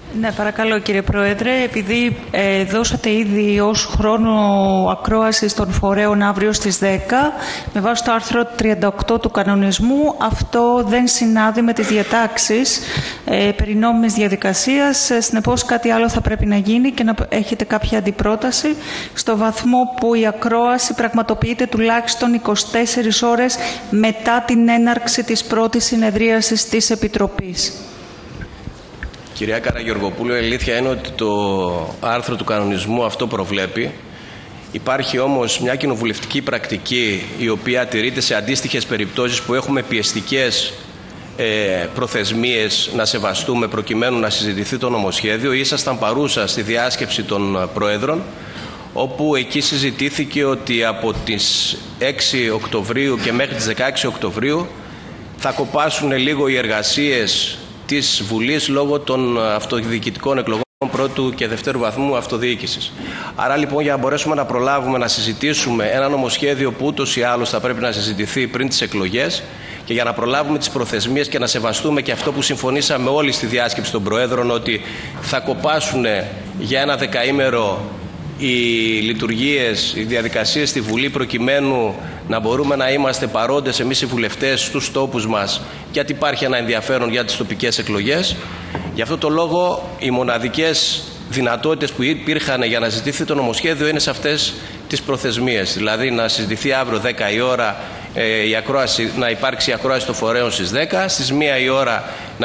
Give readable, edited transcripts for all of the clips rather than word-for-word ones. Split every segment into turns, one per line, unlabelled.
Ναι, παρακαλώ κύριε Πρόεδρε, επειδή δώσατε ήδη ως χρόνο ακρόασης των φορέων αύριο στις 10, με βάση το άρθρο 38 του κανονισμού, αυτό δεν συνάδει με τις διατάξεις περί νόμιμης διαδικασίας. Συνεπώς κάτι άλλο θα πρέπει να γίνει και να έχετε κάποια αντιπρόταση, στο βαθμό που η ακρόαση πραγματοποιείται τουλάχιστον 24 ώρες μετά την έναρξη της πρώτης συνεδρίασης της Επιτροπής.
Κυρία Καραγεωργοπούλου, η αλήθεια είναι ότι το άρθρο του κανονισμού αυτό προβλέπει. Υπάρχει όμως μια κοινοβουλευτική πρακτική η οποία τηρείται σε αντίστοιχες περιπτώσεις που έχουμε πιεστικές προθεσμίες να σεβαστούμε προκειμένου να συζητηθεί το νομοσχέδιο. Ήσασταν παρούσα στη διάσκεψη των Προέδρων, όπου εκεί συζητήθηκε ότι από τις 6 Οκτωβρίου και μέχρι τις 16 Οκτωβρίου θα κοπάσουν λίγο οι εργασίες της Βουλής λόγω των αυτοδιοικητικών εκλογών πρώτου και δευτέρου βαθμού αυτοδιοίκησης. Άρα λοιπόν, για να μπορέσουμε να προλάβουμε να συζητήσουμε ένα νομοσχέδιο που ούτως ή άλλως θα πρέπει να συζητηθεί πριν τις εκλογές και για να προλάβουμε τις προθεσμίες και να σεβαστούμε και αυτό που συμφωνήσαμε όλοι στη διάσκεψη των Προέδρων, ότι θα κοπάσουν για ένα δεκαήμερο οι λειτουργίες, οι διαδικασίες στη Βουλή προκειμένου να μπορούμε να είμαστε παρόντες εμείς οι βουλευτές στους τόπους μας, γιατί υπάρχει ένα ενδιαφέρον για τις τοπικές εκλογές. Γι' αυτό το λόγο οι μοναδικές δυνατότητες που υπήρχαν για να ζητηθεί το νομοσχέδιο είναι σε αυτές τις προθεσμίες. Δηλαδή να συζητηθεί αύριο 10 η ώρα να υπάρξει η ακρόαση των φορέων στις 10, στις 1 η ώρα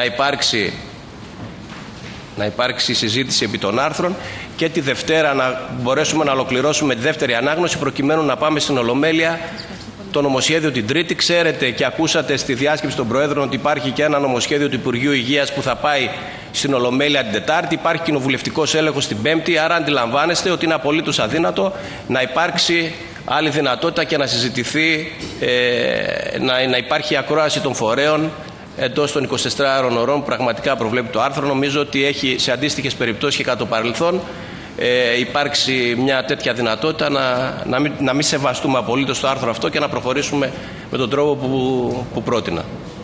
να υπάρξει συζήτηση επί των άρθρων και τη Δευτέρα να μπορέσουμε να ολοκληρώσουμε τη δεύτερη ανάγνωση προκειμένου να πάμε στην Ολομέλεια το νομοσχέδιο την Τρίτη. Ξέρετε και ακούσατε στη διάσκεψη των Προέδρων ότι υπάρχει και ένα νομοσχέδιο του Υπουργείου Υγείας που θα πάει στην Ολομέλεια την Τετάρτη. Υπάρχει κοινοβουλευτικός έλεγχος την Πέμπτη. Άρα αντιλαμβάνεστε ότι είναι απολύτως αδύνατο να υπάρξει άλλη δυνατότητα και να συζητηθεί, να υπάρχει ακρόαση των φορέων εντός των 24 ώρων που πραγματικά προβλέπει το άρθρο. Νομίζω ότι έχει σε αντίστοιχες περιπτώσεις και κατά το παρελθόν υπάρξει μια τέτοια δυνατότητα να μην σεβαστούμε απολύτως το άρθρο αυτό και να προχωρήσουμε με τον τρόπο που πρότεινα.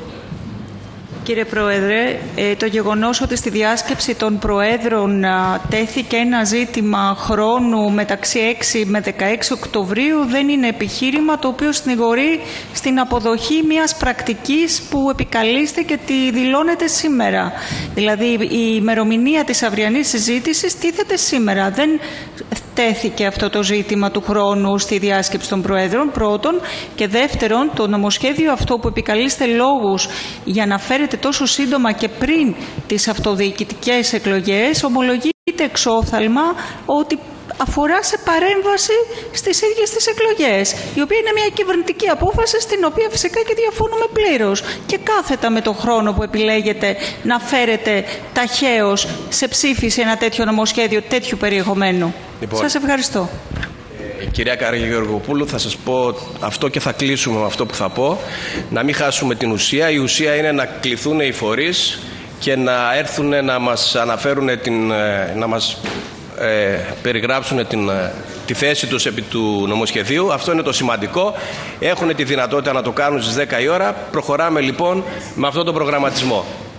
Κύριε Πρόεδρε, το γεγονός ότι στη διάσκεψη των Προέδρων τέθηκε ένα ζήτημα χρόνου μεταξύ 6 με 16 Οκτωβρίου δεν είναι επιχείρημα το οποίο συνηγορεί στην αποδοχή μιας πρακτικής που επικαλείστε και τη δηλώνετε σήμερα. Δηλαδή η ημερομηνία της αυριανής συζήτησης τίθεται σήμερα. Δεν τέθηκε αυτό το ζήτημα του χρόνου στη διάσκεψη των Προέδρων, πρώτον, και δεύτερον, το νομοσχέδιο αυτό που επικαλείστε λόγους για να φέρετε τόσο σύντομα και πριν τις αυτοδιοικητικές εκλογές, ομολογείται εξόφθαλμα ότι αφορά σε παρέμβαση στις ίδιες τις εκλογές, η οποία είναι μια κυβερνητική απόφαση στην οποία φυσικά και διαφωνούμε πλήρως και κάθετα με τον χρόνο που επιλέγετε να φέρετε ταχαίως σε ψήφιση ένα τέτοιο νομοσχέδιο τέτοιου περιεχομένου. Λοιπόν, σας ευχαριστώ.
Κυρία Καραγεωργοπούλου, θα σας πω αυτό και θα κλείσουμε με αυτό που θα πω. Να μην χάσουμε την ουσία. Η ουσία είναι να κληθούν οι φορείς και να έρθουν να μας αναφέρουν να μας περιγράψουν τη θέση τους επί του νομοσχεδίου. Αυτό είναι το σημαντικό. Έχουν τη δυνατότητα να το κάνουν στις 10 η ώρα. Προχωράμε λοιπόν με αυτόν τον προγραμματισμό.